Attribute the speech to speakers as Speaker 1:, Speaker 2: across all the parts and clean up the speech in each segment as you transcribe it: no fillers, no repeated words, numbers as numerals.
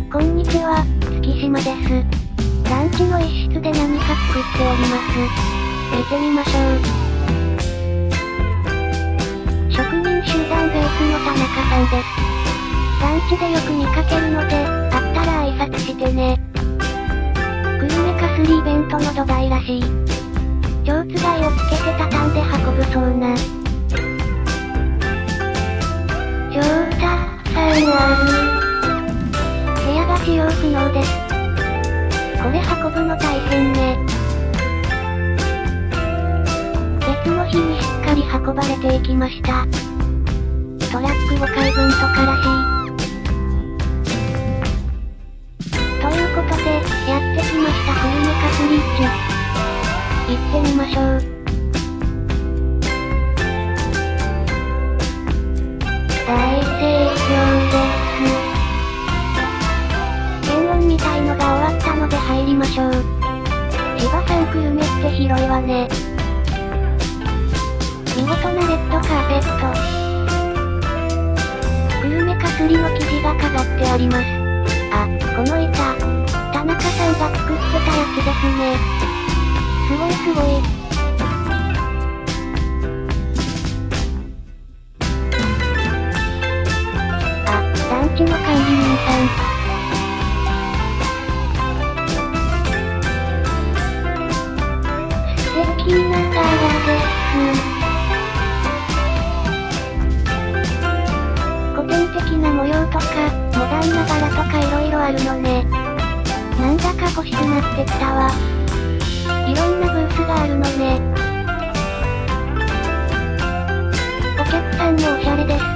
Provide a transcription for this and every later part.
Speaker 1: こんにちは、月島です。ランチの一室で何か作っております。見てみましょう。職人集団ベースの田中さんです。ランチでよく見かけるので、あったら挨拶してね。グルメかすりイベントの土台らしい。蝶つがいをつけて畳んで運ぶそうな。超たくさんある。部屋が使用不能です。これ運ぶの大変ね。別の日にしっかり運ばれていきました。トラック5回分とからしい。ということで、やってきましたグルメかすりッチョ。行ってみましょう。大盛況です。検温みたいのが終わったので入りましょう。芝さんグルメって広いわね。見事なレッドカーペット。グルメかすりの生地が飾ってあります。あ、この板。田中さんが作ってたやつですね。すごいすごい。あ、ランチの管理人さん。素敵な柄です。古典的な模様とか、モダンな柄とか色々あるのね。なんだか欲しくなってきたわ。いろんなブースがあるのね。お客さんもおしゃれです。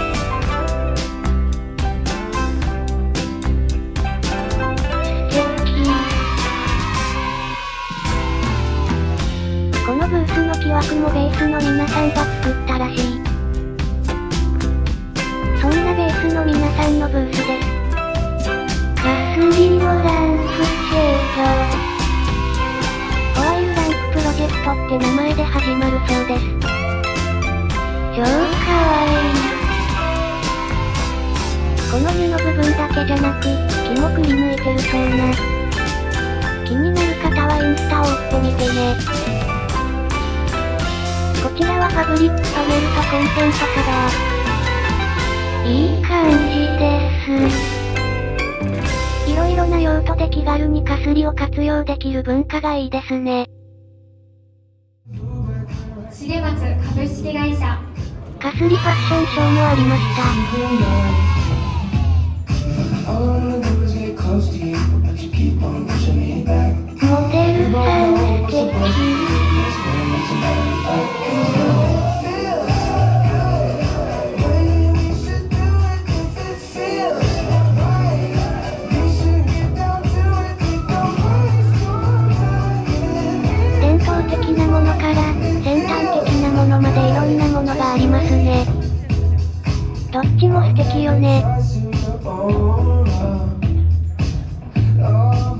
Speaker 1: 素敵。このブースの木枠もベースの皆さんが作ったらしい。そんなベースの皆さんのブースです。かすりのランプシェード。ホワイルランププロジェクトって名前で始まるそうです。超かわいい。この布部分だけじゃなく、木もくり抜いてるそうな。気になる方はインスタを追ってみてね。こちらはファブリックパネルとコンセントカバー。いい感じです。いろいろな用途で気軽にかすりを活用できる文化がいいですね。
Speaker 2: 重松株式会社。
Speaker 1: かすりファッションショーもありました。モデルさん素敵。伝統的なものから先端的なものまでいろんなものがありますね。どっちも素敵よね。